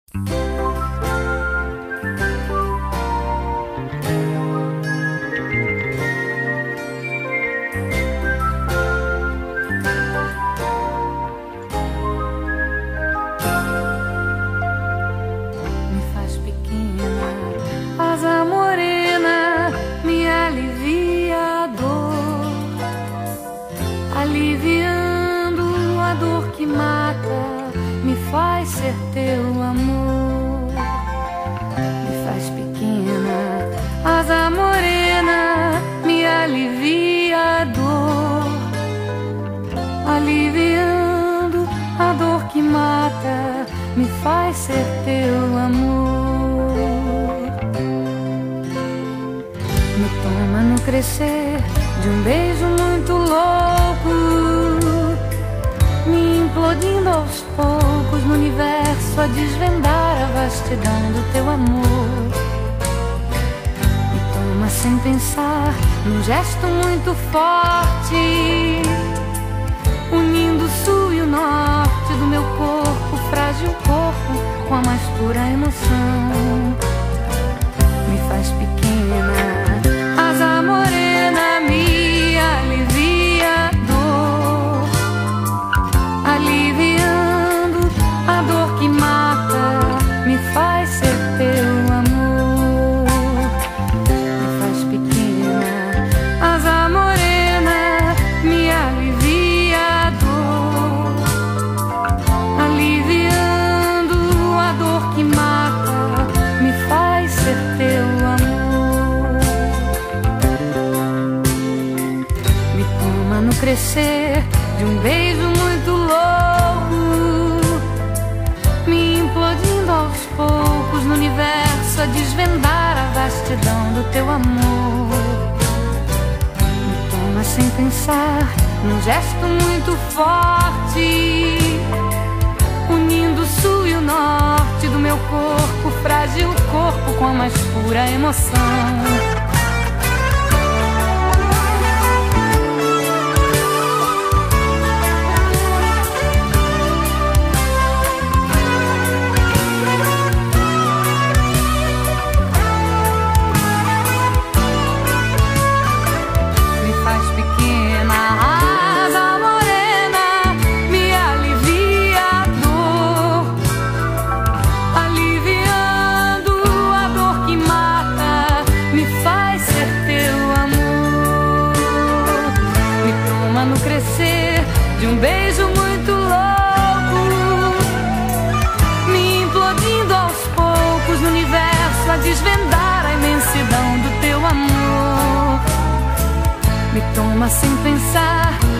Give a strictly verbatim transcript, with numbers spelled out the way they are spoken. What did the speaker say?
aliviando a dor que mata, me faz ser teu amor. Me faz pequena, asa morena, me alivia a dor, aliviando a dor que mata, me faz ser teu amor. Me toma no crescer de um beijo muito louco, me implodindo aos poucos no universo a desvendar a vastidão do teu amor. Me toma sem pensar num gesto muito forte, unindo o sul e o norte do meu corpo, frágil corpo, com a mais pura emoção. Me faz pequena, asa morena, me alivia a dor, aliviando a dor que mata, me faz ser teu amor. Me faz pequena, asa morena, me alivia a dor, aliviando a dor que mata, me faz ser teu amor. No crescer de um beijo muito louco, me implodindo aos poucos no universo a desvendar a vastidão do teu amor. Me toma sem pensar num gesto muito forte, unindo o sul e o norte do meu corpo, frágil corpo, com a mais pura emoção. No crescer de um beijo muito louco, me implodindo aos poucos no universo a desvendar a imensidão do teu amor. Me toma sem pensar